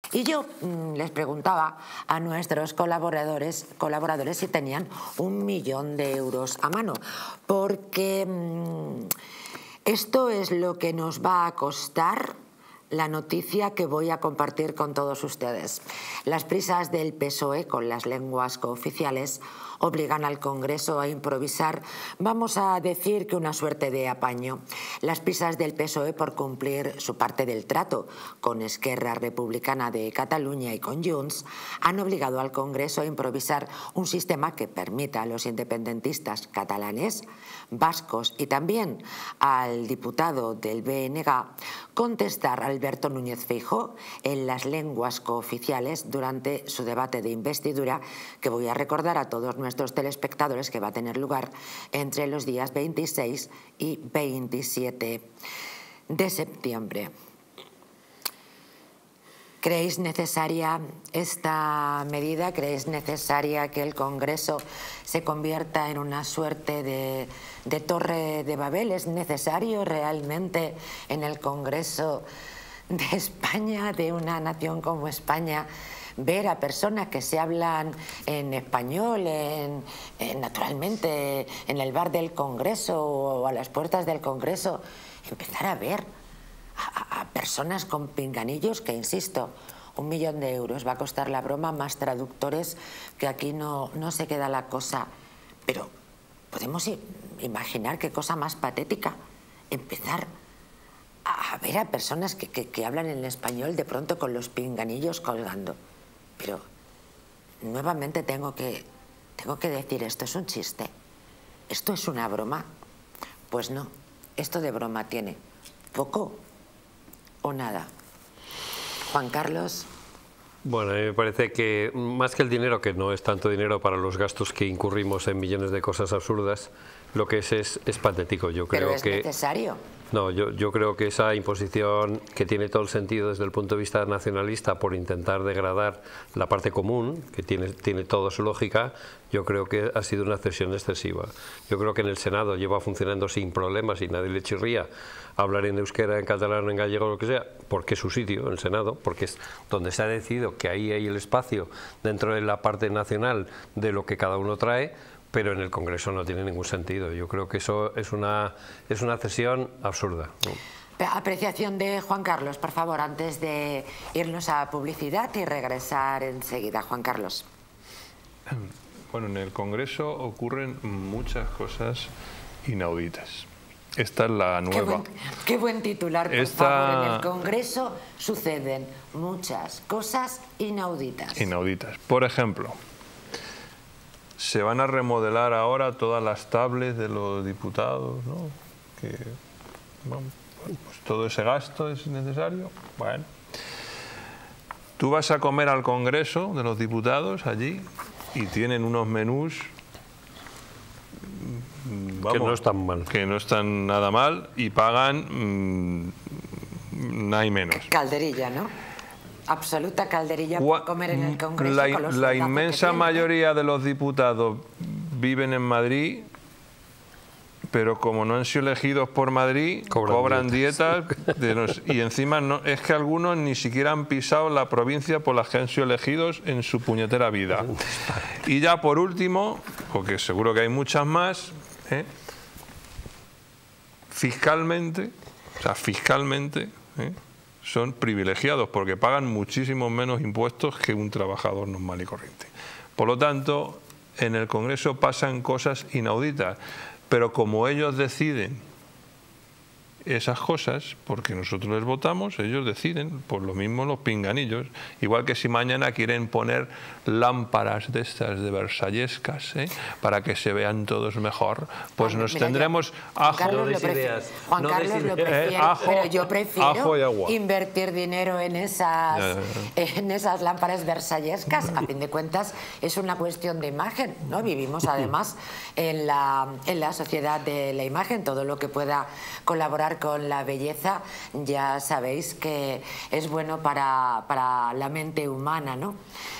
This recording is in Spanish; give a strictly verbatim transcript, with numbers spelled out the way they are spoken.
Y yo mmm, les preguntaba a nuestros colaboradores, colaboradores si tenían un millón de euros a mano, porque mmm, esto es lo que nos va a costar la noticia que voy a compartir con todos ustedes. Las prisas del P S O E con las lenguas cooficiales obligan al Congreso a improvisar, vamos a decir que una suerte de apaño. Las prisas del P S O E por cumplir su parte del trato con Esquerra Republicana de Cataluña y con Junts han obligado al Congreso a improvisar un sistema que permita a los independentistas catalanes, vascos y también al diputado del B N G contestar a Alberto Núñez Feijóo en las lenguas cooficiales durante su debate de investidura, que voy a recordar a todos nuestros telespectadores que va a tener lugar entre los días veintiséis y veintisiete de septiembre. ¿Creéis necesaria esta medida? ¿Creéis necesaria que el Congreso se convierta en una suerte de, de torre de Babel? ¿Es necesario realmente en el Congreso de España, de una nación como España, ver a personas que se hablan en español, en, en, naturalmente en el bar del Congreso o a las puertas del Congreso, empezar a ver a, a personas con pinganillos que, insisto, un millón de euros va a costar la broma, más traductores, que aquí no, no se queda la cosa. Pero podemos imaginar qué cosa más patética, empezar a ver a personas que, que, que hablan en español de pronto con los pinganillos colgando. Pero nuevamente tengo que, tengo que decir, ¿esto es un chiste? ¿Esto es una broma? Pues no, esto de broma tiene poco o nada. Juan Carlos. Bueno, a mí me parece que más que el dinero, que no es tanto dinero para los gastos que incurrimos en millones de cosas absurdas, lo que es es, es patético. Yo creo Pero es que necesario. No, yo, yo creo que esa imposición, que tiene todo el sentido desde el punto de vista nacionalista por intentar degradar la parte común, que tiene, tiene toda su lógica, yo creo que ha sido una cesión excesiva. Yo creo que en el Senado lleva funcionando sin problemas y nadie le chirría hablar en euskera, en catalán, en gallego, lo que sea, porque es su sitio, en el Senado, porque es donde se ha decidido que ahí hay el espacio dentro de la parte nacional de lo que cada uno trae, pero en el Congreso no tiene ningún sentido. Yo creo que eso es una, es una cesión absurda, ¿no? Apreciación de Juan Carlos, por favor, antes de irnos a publicidad y regresar enseguida. Juan Carlos. Bueno, en el Congreso ocurren muchas cosas inauditas. Esta es la nueva. Qué buen, qué buen titular, por Esta... favor. En el Congreso suceden muchas cosas inauditas. Inauditas. Por ejemplo, se van a remodelar ahora todas las tablets de los diputados, ¿no? Que, bueno, pues todo ese gasto es necesario. Bueno, tú vas a comer al Congreso de los Diputados allí y tienen unos menús, vamos, que no están mal, que no están nada mal y pagan mmm, nada y menos. Calderilla, ¿no? Absoluta calderilla por comer en el Congreso. La, con los la inmensa mayoría de los diputados viven en Madrid, pero como no han sido elegidos por Madrid, cobran, cobran dietas, dietas de los, y encima no, es que algunos ni siquiera han pisado la provincia por la que han sido elegidos en su puñetera vida. Y ya por último, porque seguro que hay muchas más, ¿eh? fiscalmente, o sea, fiscalmente, ¿eh? son privilegiados porque pagan muchísimos menos impuestos que un trabajador normal y corriente. Por lo tanto, en el Congreso pasan cosas inauditas, pero como ellos deciden esas cosas, porque nosotros les votamos, ellos deciden, por lo mismo los pinganillos, igual que si mañana quieren poner lámparas de estas de versallescas, ¿eh? para que se vean todos mejor, pues nos Mira, tendremos Juan ajo, Carlos no lo prefiere, Juan no Carlos lo prefiere, eh, ajo, pero yo prefiero ajo y agua. invertir dinero en esas, ya, ya, ya. en esas lámparas versallescas. A fin de cuentas es una cuestión de imagen, ¿no? Vivimos además en la, en la sociedad de la imagen, todo lo que pueda colaborar con la belleza, ya sabéis que es bueno para, para la mente humana, ¿no?